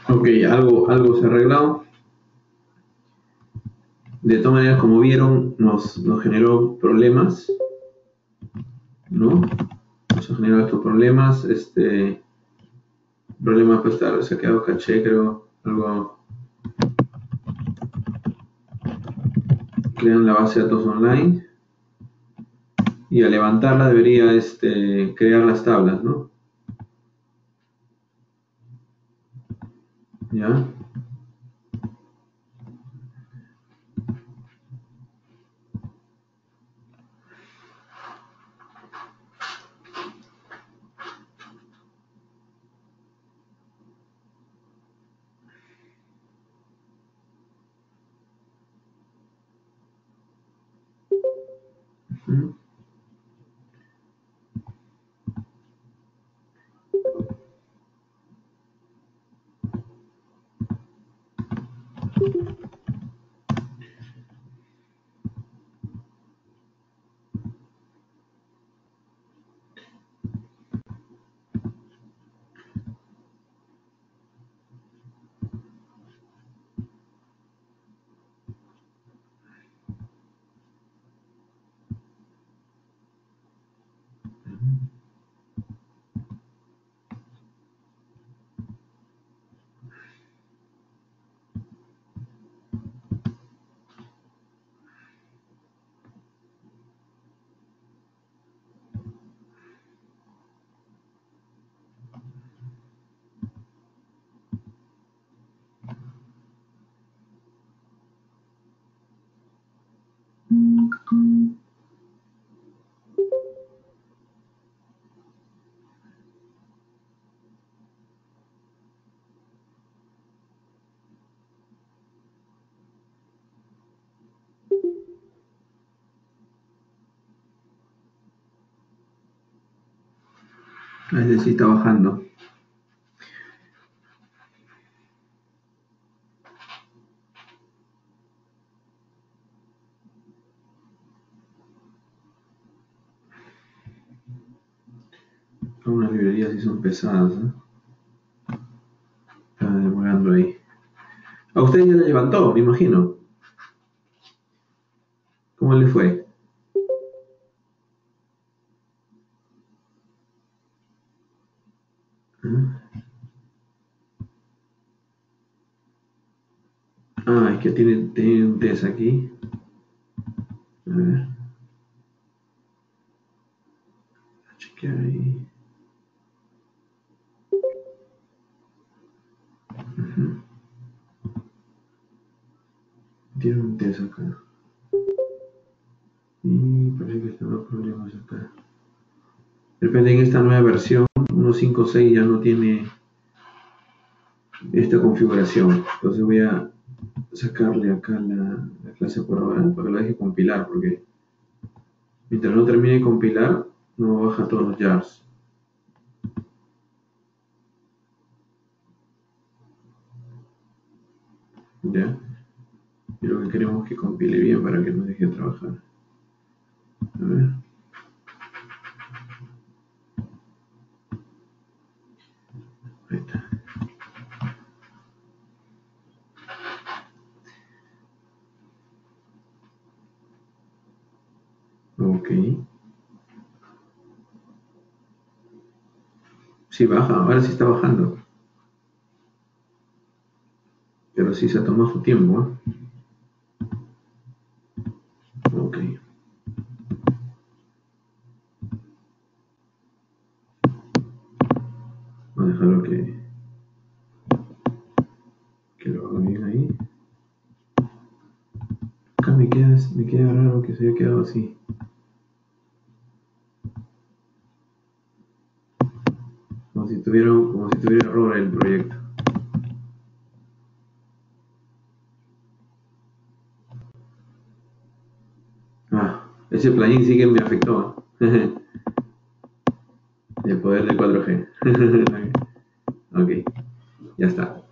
Ok, algo se ha arreglado. De todas maneras, como vieron, nos generó problemas, ¿no? Nos ha generado estos problemas. Problema pues estar, se ha quedado caché, creo, algo. Crean la base de datos online y al levantarla debería crear las tablas, ¿no? ¿Ya? Ujú. Ahí sí está bajando. Algunas librerías sí son pesadas, ¿eh? Está demorando ahí. A usted ya le levantó, me imagino. ¿Cómo le fue? ¿Ah? Es que tiene un test aquí. A ver, a chequear ahí. Ujú. Tiene un test acá. Y parece que están los problemas acá. De repente en esta nueva versión, 1.5.6 ya no tiene esta configuración. Entonces voy a sacarle acá la clase por ahora para que lo deje compilar, porque mientras no termine de compilar, no baja todos los jars. ¿Ya? Y lo que queremos es que compile bien para que nos deje trabajar. A ver. Ahí está. Ok. Sí baja, ahora sí está bajando. Pero sí se ha tomado su tiempo, ¿eh? Ok. Vamos a dejarlo que lo haga bien ahí. Acá me queda raro que se haya quedado así. Como si tuviera error el proyecto. Ese plugin sí que me afectó. El poder del 4G. Ok, ya está.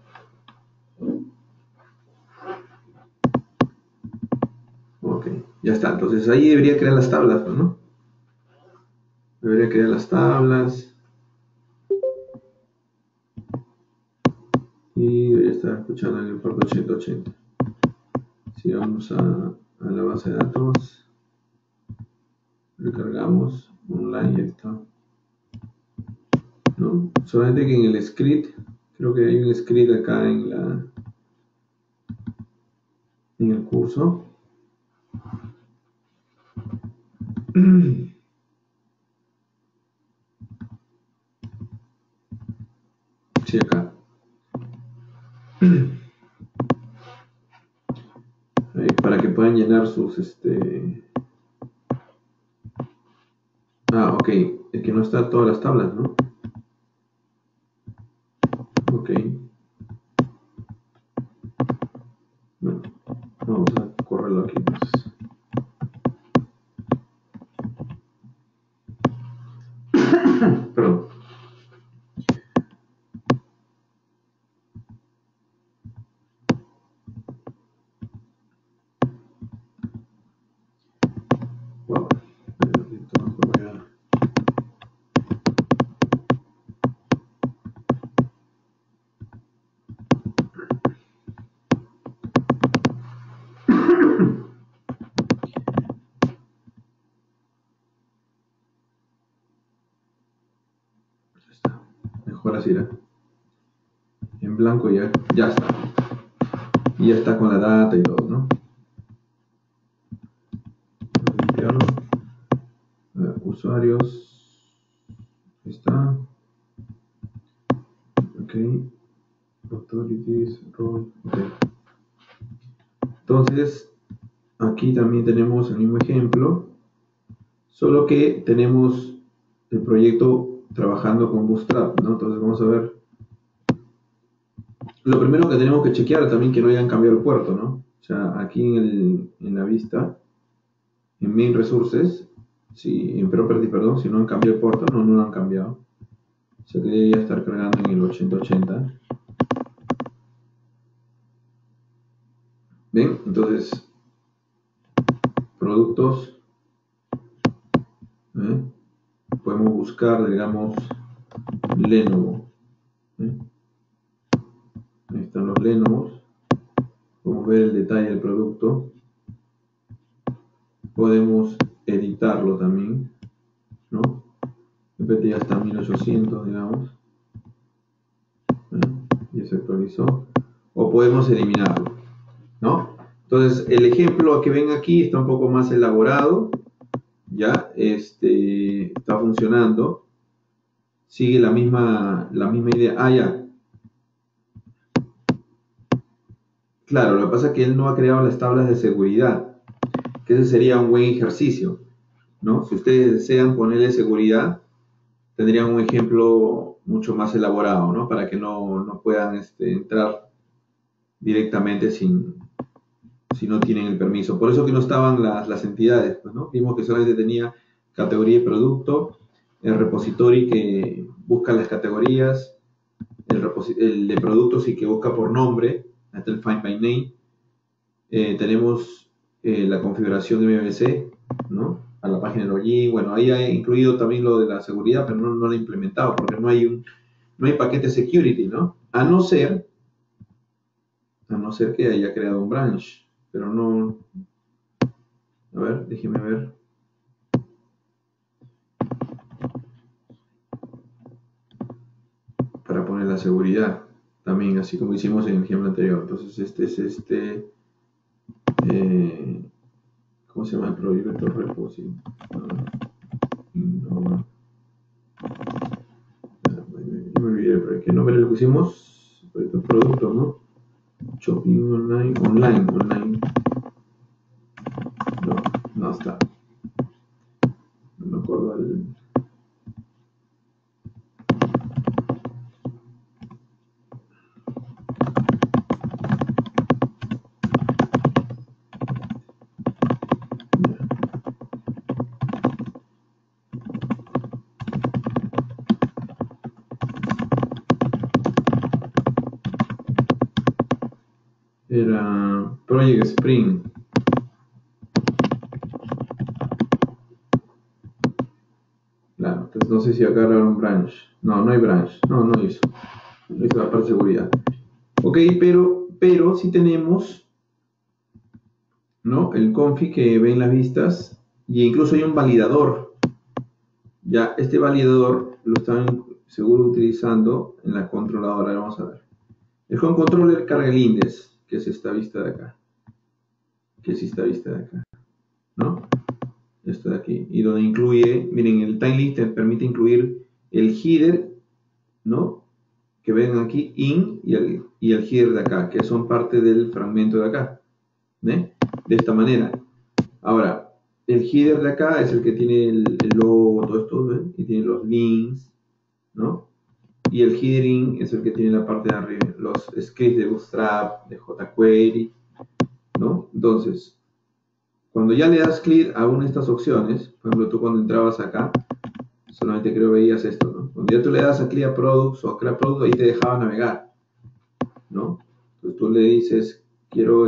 Ok, ya está. Entonces ahí debería crear las tablas, ¿no? Debería crear las tablas. y debería estar escuchando en el puerto 8080. Si vamos a la base de datos, recargamos online y está, ¿no? Solamente que en el script, creo que hay un script acá en el curso. Sí, acá. Para que puedan llenar sus ok, es que no está todas las tablas, ¿no? Ok, bueno, vamos a correrlo aquí entonces. Perdón. Wow. Mejor así, ¿no? En blanco ya está. Y ya está con la data y todo, ¿no? Limpiarlo. A ver, usuarios. Ahí está. Ok. Authorities, role. Ok. Entonces, aquí también tenemos el mismo ejemplo, solo que tenemos el proyecto trabajando con Bootstrap, ¿no? Entonces vamos a ver. Lo primero que tenemos que chequear también que no hayan cambiado el puerto, ¿no? O sea, aquí en la vista, en Main Resources, en Property, perdón, si no han cambiado el puerto, no lo han cambiado. O sea que debería estar cargando en el 8080. ¿Ven? Entonces, productos, ¿eh? Podemos buscar, digamos, Lenovo. ¿Eh? Ahí están los Lenovos. Podemos ver el detalle del producto. Podemos editarlo también, ¿no? De repente ya está 1800, digamos. Ya se actualizó. O podemos eliminarlo, ¿no? Entonces, el ejemplo que ven aquí está un poco más elaborado. Ya está funcionando. Sigue la misma idea. Ya. Claro, lo que pasa es que él no ha creado las tablas de seguridad, que ese sería un buen ejercicio, ¿no? Si ustedes desean ponerle seguridad, tendrían un ejemplo mucho más elaborado, ¿no? Para que no puedan entrar directamente si no tienen el permiso. Por eso que no estaban las entidades, pues, ¿no? Vimos que solamente tenía categoría de producto, el repository que busca las categorías, el de productos y que busca por nombre, hasta el find by name. Tenemos la configuración de MVC, ¿no? A la página de login. Bueno, ahí ha incluido también lo de la seguridad, pero no lo he implementado porque no hay paquete security, ¿no? A no ser que haya creado un branch, pero no. A ver, déjeme ver. Para poner la seguridad también, así como hicimos en el ejemplo anterior. Entonces, este es ¿cómo se llama el proyecto repo? Sí. Innova. Me olvidé, pero ¿qué nombre le pusimos? Producto, ¿no? Shopping online. No, no está. No me acuerdo el. Era Project Spring. Claro, entonces no sé si acá era un branch. No hay branch. No hizo. No hizo la parte de seguridad. Ok, pero si tenemos, ¿no? El config que ven las vistas y incluso hay un validador. Ya, este validador lo están seguro utilizando en la controladora. Vamos a ver. El home controller carga el index, que es esta vista de acá. Que es esta vista de acá, ¿no? Esto de aquí. Y donde incluye, miren, el time te permite incluir el header, ¿no? Que ven aquí, in y el header de acá, que son parte del fragmento de acá, ¿eh? De esta manera. Ahora, el header de acá es el que tiene el logo, todo esto, ¿ven? Y tiene los links, ¿no? Y el headering es el que tiene la parte de arriba, los scripts de Bootstrap, de jQuery, ¿no? Entonces, cuando ya le das clic a una de estas opciones, por ejemplo, tú cuando entrabas acá, solamente creo veías esto, ¿no? Cuando ya tú le das a Clear Products o a Create Products, ahí te dejaba navegar, ¿no? Entonces tú le dices, quiero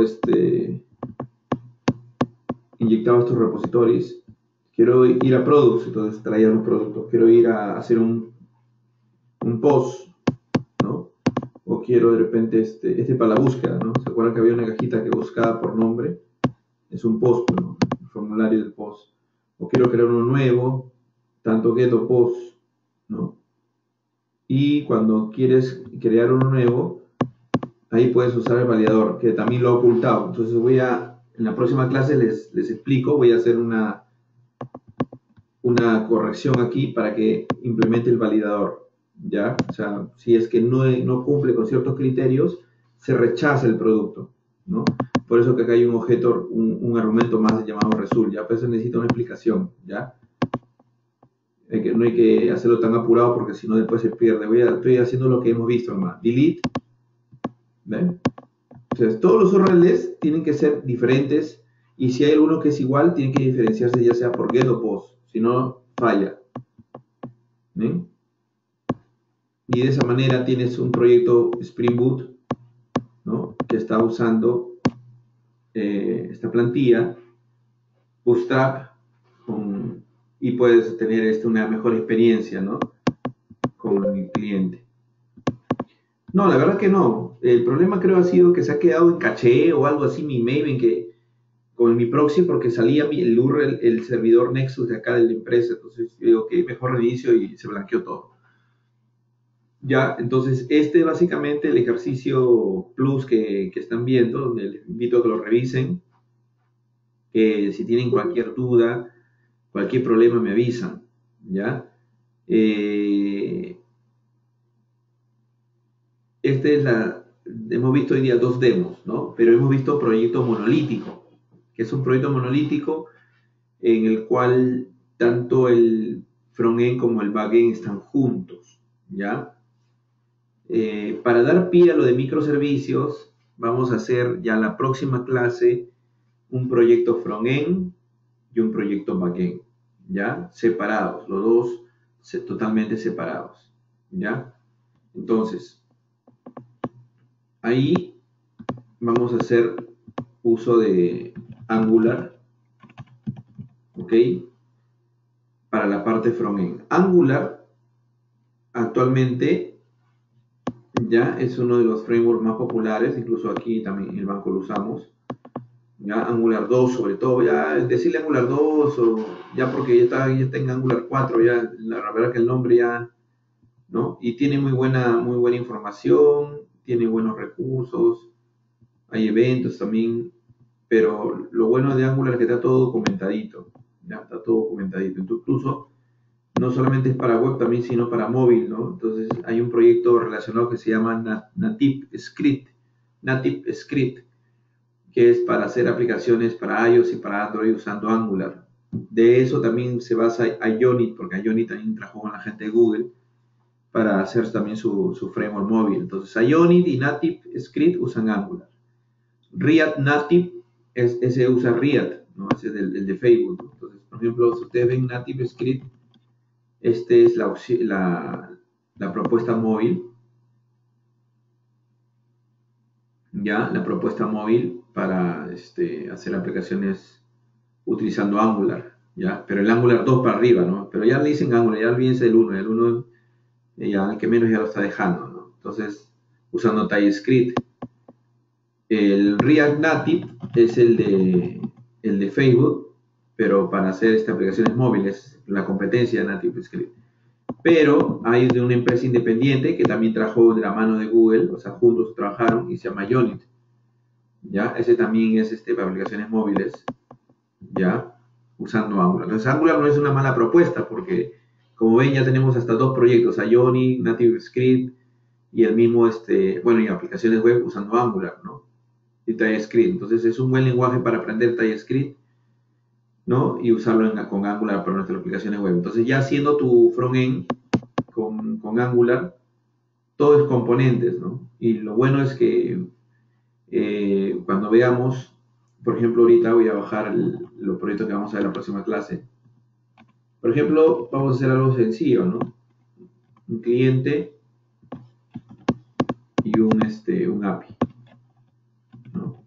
inyectabas tus repositorios, quiero ir a Products, entonces traías un producto, quiero ir a hacer un post, ¿no? O quiero de repente para la búsqueda, ¿no? ¿Se acuerdan que había una cajita que buscaba por nombre? Es un post, ¿no? El formulario del post. O quiero crear uno nuevo, tanto get o post, ¿no? Y cuando quieres crear uno nuevo, ahí puedes usar el validador, que también lo he ocultado. Entonces en la próxima clase les explico, voy a hacer una corrección aquí para que implemente el validador, ¿ya? O sea, si es que no cumple con ciertos criterios, se rechaza el producto, ¿no? Por eso que acá hay un objeto, un argumento más llamado result, ¿ya? Pues eso necesita una explicación, ¿ya? No hay que hacerlo tan apurado porque si no después se pierde. Estoy haciendo lo que hemos visto, hermano. Delete, ¿ven? Entonces, todos los URLs tienen que ser diferentes y si hay alguno que es igual, tiene que diferenciarse ya sea por get o post, si no, falla. ¿Ven? Y de esa manera tienes un proyecto Spring Boot, ¿no? Que está usando esta plantilla, Bootstrap, y puedes tener una mejor experiencia, ¿no? Con el cliente. No, la verdad que no. El problema creo ha sido que se ha quedado en caché o algo así mi Maven que con mi proxy porque salía el URL, el servidor Nexus de acá de la empresa. Entonces yo digo que mejor reinicio y se blanqueó todo. Ya, entonces básicamente el ejercicio plus que están viendo, donde les invito a que lo revisen, si tienen cualquier duda, cualquier problema me avisan, ¿ya? Eh, hemos visto hoy día dos demos, ¿no? Pero hemos visto proyecto monolítico, que es un proyecto monolítico en el cual tanto el frontend como el backend están juntos, ¿ya? Para dar pie a lo de microservicios, vamos a hacer ya la próxima clase un proyecto frontend y un proyecto backend, ¿ya? Separados, los dos totalmente separados, ¿ya? Entonces, ahí vamos a hacer uso de Angular, ¿ok? Para la parte frontend. Angular actualmente ya es uno de los frameworks más populares, incluso aquí también en el banco lo usamos. Ya Angular 2 sobre todo, ya decirle Angular 2 o ya porque ya está en Angular 4, ya la verdad que el nombre ya, ¿no? Y tiene muy buena información, tiene buenos recursos, hay eventos también, pero lo bueno de Angular es que está todo documentadito, ya está todo documentadito. Incluso no solamente es para web también, sino para móvil, ¿no? Entonces hay un proyecto relacionado que se llama Native Script, que es para hacer aplicaciones para iOS y para Android usando Angular. De eso también se basa Ionit, porque Ionit también trabajó con la gente de Google para hacer también su framework móvil. Entonces Ionit y Native Script usan Angular. React Native, ese usa React, ¿no? Ese es el de Facebook, ¿no? Entonces, por ejemplo, si ustedes ven Native Script, es la propuesta móvil, ya, la propuesta móvil para hacer aplicaciones utilizando Angular, ya, pero el Angular 2 para arriba, ¿no? Pero ya le dicen Angular, ya olvídense del 1, el 1 ya el que menos ya lo está dejando, ¿no? Entonces, usando TypeScript. El React Native es el de Facebook, pero para hacer aplicaciones móviles, la competencia de NativeScript. Pero hay de una empresa independiente que también trabajó de la mano de Google, o sea, juntos trabajaron y se llama Unit. ¿Ya? Ese también es para aplicaciones móviles, ¿ya? Usando Angular. Entonces, Angular no es una mala propuesta porque, como ven, ya tenemos hasta dos proyectos, Ionic, NativeScript y el mismo, bueno, y aplicaciones web usando Angular, ¿no? Y TypeScript. Entonces, es un buen lenguaje para aprender TypeScript, ¿no? Y usarlo con Angular para nuestras aplicaciones web. Entonces, ya haciendo tu frontend con Angular, todo es componentes, ¿no? Y lo bueno es que cuando veamos, por ejemplo, ahorita voy a bajar los proyectos que vamos a ver en la próxima clase. Por ejemplo, vamos a hacer algo sencillo, ¿no? Un cliente y un API, ¿no?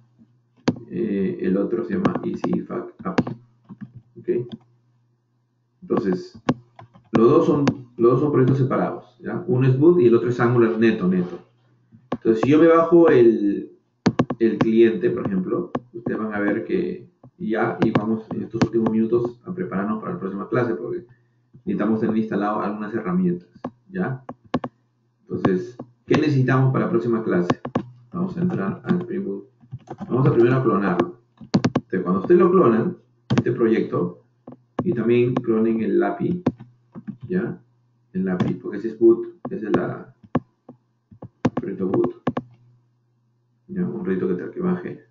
El otro se llama EasyFact API, ¿ok? Entonces, los dos son proyectos separados, ¿ya? Uno es Boot y el otro es Angular neto. Entonces, si yo me bajo el cliente, por ejemplo, ustedes van a ver que ya, y vamos en estos últimos minutos a prepararnos para la próxima clase, porque necesitamos tener instalado algunas herramientas, ¿ya? Entonces, ¿qué necesitamos para la próxima clase? Vamos a entrar al Spring Boot. Vamos a primero clonarlo. Entonces, cuando ustedes lo clonan, este proyecto, y también clonen el API, ¿ya? El API, porque ese es boot, ese es el proyecto boot. ¿Ya? Un proyecto que baje.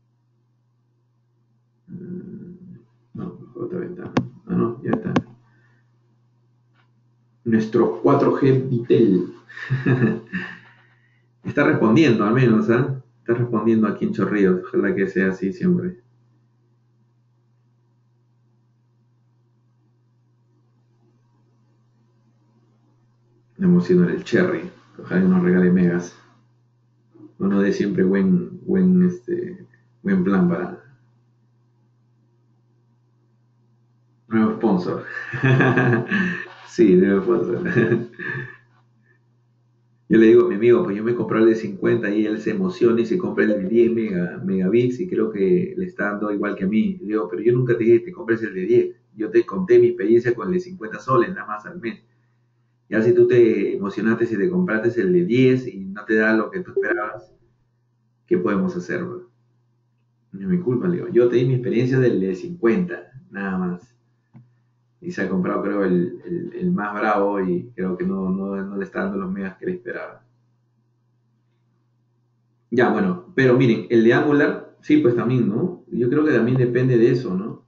No, otra ventana. Ah, no, ya está. Nuestro 4G Vitel. Está respondiendo al menos, ¿eh? Está respondiendo aquí en Chorrillos. Ojalá que sea así siempre. Me emociona el Cherry. Ojalá que nos regale megas. Uno dé siempre buen plan para nuevo sponsor. Sí, nuevo sponsor. Yo le digo a mi amigo, pues yo me compré el de 50 y él se emociona y se compra el de 10 megabits y creo que le está dando igual que a mí. Le digo, pero yo nunca te dije que te compres el de 10. Yo te conté mi experiencia con el de 50 soles nada más al mes. Ya si tú te emocionaste si te compraste el de 10 y no te da lo que tú esperabas, ¿qué podemos hacer, bro? No es mi culpa, le digo. Yo te di mi experiencia del de 50, nada más. Y se ha comprado, creo, el más bravo y creo que no le está dando los megas que le esperaba. Ya, bueno, pero miren, el de Angular, sí, pues también, ¿no? Yo creo que también depende de eso, ¿no?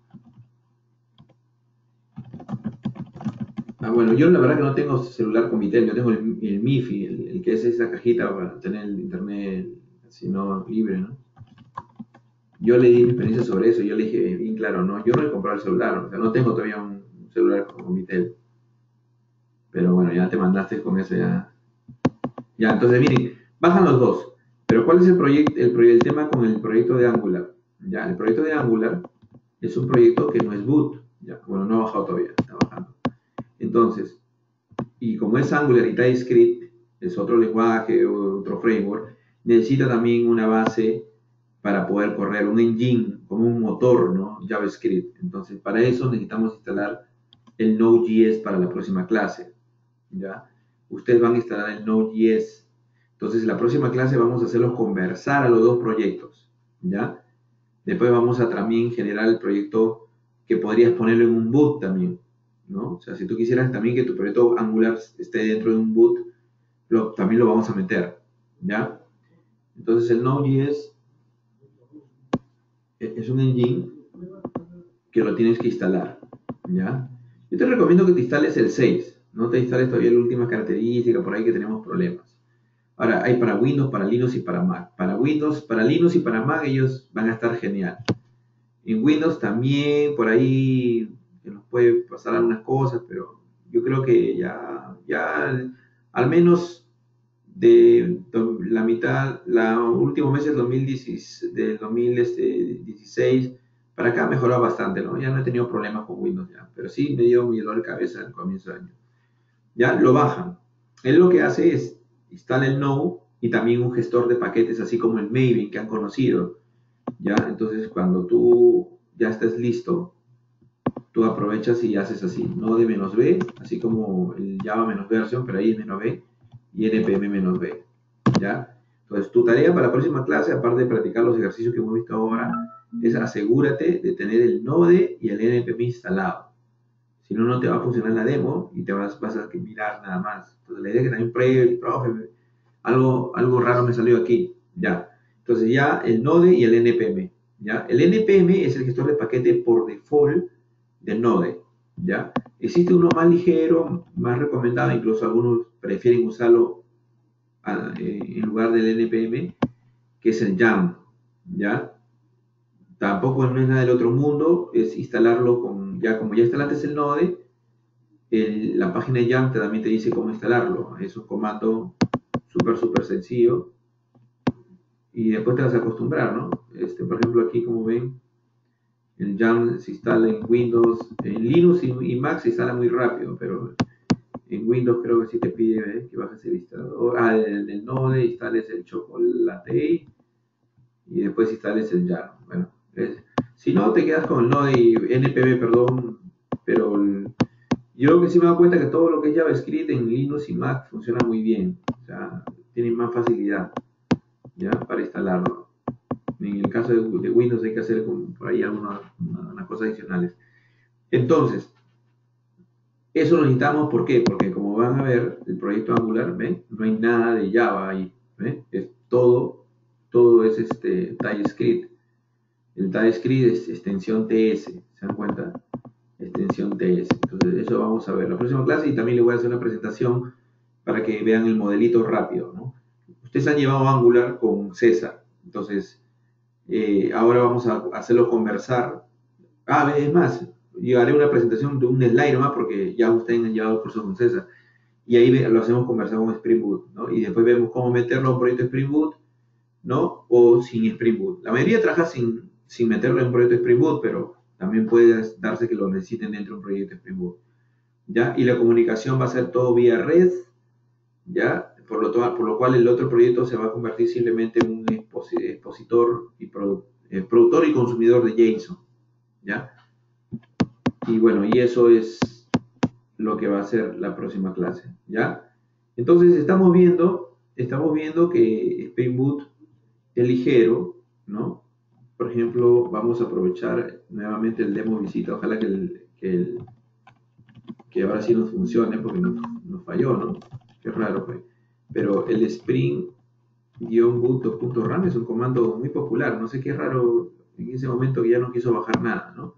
Ah, bueno, yo la verdad que no tengo celular con Vitel, yo tengo el MiFi, el que es esa cajita para tener el internet, si no, libre, ¿no? Yo le di mi experiencia sobre eso, yo le dije bien claro, no, yo no he comprado el celular, o sea, no tengo todavía un celular con Vitel, pero bueno, ya te mandaste con eso, ya. Ya, entonces miren, bajan los dos, pero ¿cuál es el tema con el proyecto de Angular? Ya, el proyecto de Angular es un proyecto que no es boot, ya, bueno, no ha bajado todavía, está bajando. Entonces, y como es Angular y TypeScript, es otro lenguaje, otro framework, necesita también una base para poder correr un engine, como un motor, ¿no? JavaScript. Entonces, para eso necesitamos instalar el Node.js para la próxima clase, ¿ya? Ustedes van a instalar el Node.js. Entonces, en la próxima clase vamos a hacerlos conversar a los dos proyectos, ¿ya? Después vamos a también generar el proyecto que podrías ponerlo en un boot también, ¿no? O sea, si tú quisieras también que tu proyecto Angular esté dentro de un boot, también lo vamos a meter, ¿ya? Entonces el Node.js es un engine que lo tienes que instalar, ¿ya? Yo te recomiendo que te instales el 6, no te instales todavía la última característica, por ahí que tenemos problemas. Ahora, hay para Windows, para Linux y para Mac. Para Windows, para Linux y para Mac ellos van a estar genial. En Windows también, por ahí que nos puede pasar algunas cosas, pero yo creo que ya al menos de la mitad, los últimos meses del 2016 para acá mejoró bastante, ¿no? Ya no he tenido problemas con Windows ya, pero sí me dio mi dolor de cabeza al comienzo del año. Ya lo bajan. Él lo que hace es instala el Node y también un gestor de paquetes, así como el Maven que han conocido, ¿ya? Entonces, cuando tú ya estés listo, tú aprovechas y haces así, node "-b", así como el Java "-version", pero ahí es "-b", y npm "-b", ¿ya? Entonces, tu tarea para la próxima clase, aparte de practicar los ejercicios que hemos visto ahora, es asegúrate de tener el node y el npm instalado. Si no, no te va a funcionar la demo y vas a mirar nada más. Entonces, la idea es que también pruebe, profe, algo raro me salió aquí, ya. Entonces, ya el node y el npm, ¿ya? El npm es el gestor de paquete por default de Node, ¿ya? Existe uno más ligero, más recomendado, incluso algunos prefieren usarlo en lugar del NPM, que es el YAM, ¿ya? Tampoco no es nada del otro mundo, es instalarlo como ya instalaste el Node, la página de YAM también te dice cómo instalarlo. Es un comando súper sencillo y después te vas a acostumbrar, ¿no? Por ejemplo, aquí como ven, el YAM se instala en Windows, en Linux y Mac se instala muy rápido, pero en Windows creo que sí te pide que bajes el instalador, el Node, instales el Chocolate y después instales el YAM. Bueno, si no te quedas con el Node y npm, perdón, pero yo creo que sí me he dado cuenta que todo lo que es JavaScript en Linux y Mac funciona muy bien, o sea, tienen más facilidad, ¿ya? Para instalarlo. En el caso de Windows hay que hacer por ahí algunas cosas adicionales. Entonces, eso lo necesitamos, ¿por qué? Porque como van a ver, el proyecto Angular, ¿ven? No hay nada de Java ahí, ¿ven? Es todo es TypeScript. El TypeScript es extensión TS, ¿se dan cuenta? Extensión TS. Entonces, eso vamos a ver en la próxima clase y también les voy a hacer una presentación para que vean el modelito rápido, ¿no? Ustedes han llevado Angular con César, entonces ahora vamos a hacerlo conversar. Es más, yo haré una presentación de un slide nomás porque ya ustedes han llevado cursos con César y ahí lo hacemos conversar con Spring Boot, ¿no? Y después vemos cómo meterlo a un proyecto Spring Boot, ¿no? O sin Spring Boot. La mayoría trabaja sin meterlo en un proyecto Spring Boot, pero también puede darse que lo necesiten dentro de un proyecto Spring Boot, ¿ya? Y la comunicación va a ser todo vía red, ¿ya? Por lo cual el otro proyecto se va a convertir simplemente en un expositor y productor y consumidor de JSON, ¿ya? Y bueno, y eso es lo que va a ser la próxima clase, ¿ya? Entonces estamos viendo que Spring Boot es ligero, ¿no? Por ejemplo, vamos a aprovechar nuevamente el demo visita, ojalá que ahora sí nos funcione porque nos falló, ¿no? Qué raro fue. Pero el Spring-boot 2.ram es un comando muy popular, no sé qué raro en ese momento que ya no quiso bajar nada, ¿no?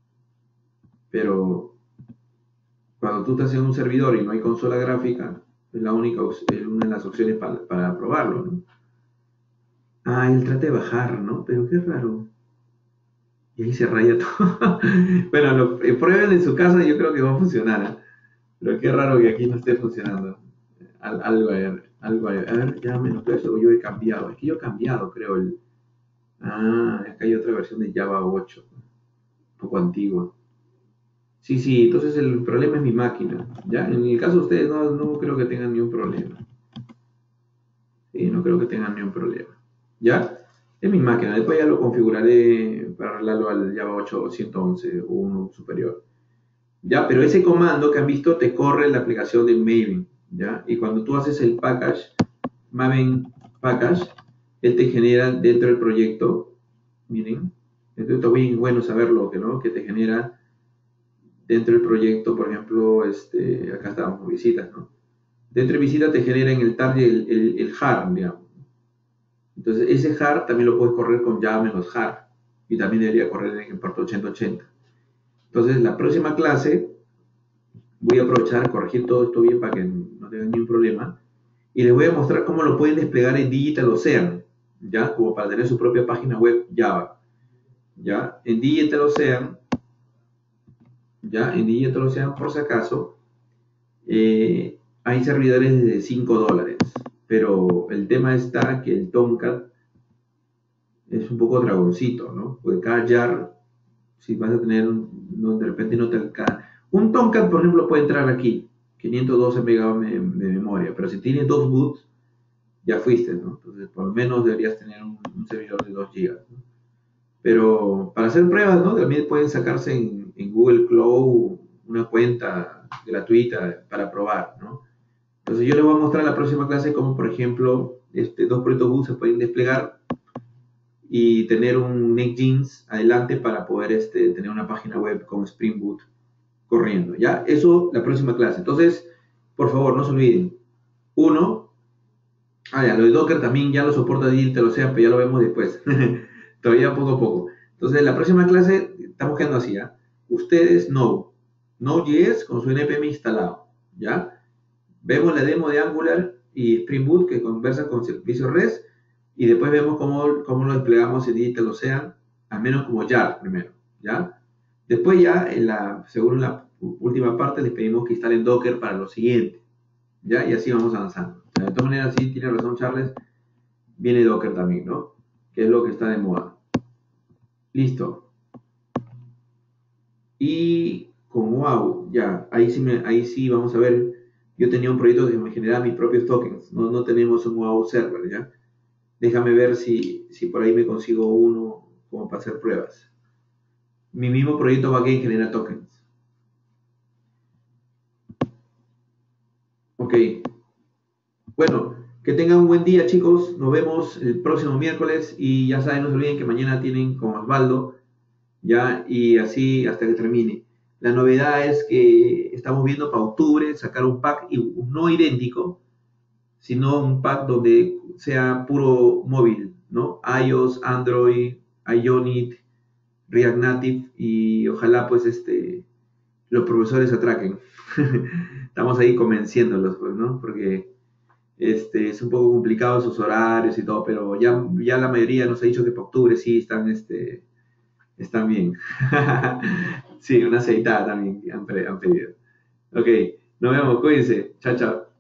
Pero cuando tú estás en un servidor y no hay consola gráfica, es una de las opciones para probarlo, ¿no? Él trata de bajar, ¿no? Pero qué raro. Y ahí se raya todo. Bueno, prueben en su casa, yo creo que va a funcionar, ¿eh? Pero qué raro que aquí no esté funcionando. Algo a ver. A ver, ya menos eso, yo he cambiado. Es que yo he cambiado, creo. Acá hay otra versión de Java 8, un poco antigua. Sí, entonces el problema es mi máquina, ¿ya? En el caso de ustedes no creo que tengan ni un problema. Sí, no creo que tengan ni un problema. ¿Ya? Es mi máquina, después ya lo configuraré para arreglarlo al Java 8 111 o uno superior. ¿Ya? Pero ese comando que han visto te corre la aplicación de Maven, ¿ya? Y cuando tú haces el Maven package, él te genera dentro del proyecto, miren, esto está bien bueno saberlo, ¿no? Que te genera dentro del proyecto, por ejemplo, acá estamos, visitas, ¿no? Dentro de visita te genera en el target el jar, digamos. Entonces, ese jar también lo puedes correr con Java menos jar y también debería correr en el puerto 8080. Entonces, la próxima clase voy a aprovechar a corregir todo esto bien para que no tengan ningún problema y les voy a mostrar cómo lo pueden desplegar en DigitalOcean, ¿ya? Como para tener su propia página web Java, ¿ya? En DigitalOcean, ¿ya? En DigitalOcean, por si acaso, hay servidores de $5, pero el tema está que el Tomcat es un poco dragoncito, ¿no? Porque cada jar, si vas a tener, de repente no te alcanza. Un Tomcat, por ejemplo, puede entrar aquí, 512 MB de memoria, pero si tiene 2 boots, ya fuiste, ¿no? Entonces, por lo menos deberías tener un servidor de 2 gigas, ¿no? Pero para hacer pruebas, ¿no? También pueden sacarse en Google Cloud una cuenta gratuita para probar, ¿no? Entonces yo les voy a mostrar en la próxima clase cómo, por ejemplo, dos proyectos Boot se pueden desplegar y tener un NetJeans adelante para poder tener una página web con Spring Boot corriendo, ¿ya? Eso la próxima clase. Entonces, por favor, no se olviden. Uno, ya, lo de Docker también ya lo soporta Intel, o sea, pero ya lo vemos después. Todavía poco a poco. Entonces, la próxima clase estamos quedando así, ¿ya? Ustedes Node.js con su npm instalado, ¿ya? Vemos la demo de Angular y Spring Boot que conversan con servicios REST y después vemos cómo lo desplegamos en Digital Ocean, al menos como Jar primero, ¿ya? Después ya, según la última parte, les pedimos que instalen Docker para lo siguiente, ¿ya? Y así vamos avanzando. O sea, de todas maneras, sí tiene razón Charles, viene Docker también, ¿no? Que es lo que está de moda. Listo. Y con Wow, ya, ahí sí vamos a ver. Yo tenía un proyecto que me generaba mis propios tokens. No tenemos un Wow server, ¿ya? Déjame ver si por ahí me consigo uno como para hacer pruebas. Mi mismo proyecto backend genera tokens. Ok. Bueno, que tengan un buen día, chicos. Nos vemos el próximo miércoles. Y ya saben, no se olviden que mañana tienen con Osvaldo, ¿ya? Y así hasta que termine. La novedad es que estamos viendo para octubre sacar un pack no idéntico, sino un pack donde sea puro móvil, ¿no? iOS, Android, Ionic, React Native y ojalá pues los profesores atraquen. Estamos ahí convenciéndolos, pues, ¿no? Porque es un poco complicado sus horarios y todo, pero ya la mayoría nos ha dicho que para octubre sí están bien. Sí, una aceitada también han pedido. Ok, nos vemos, cuídense. Chao, chao.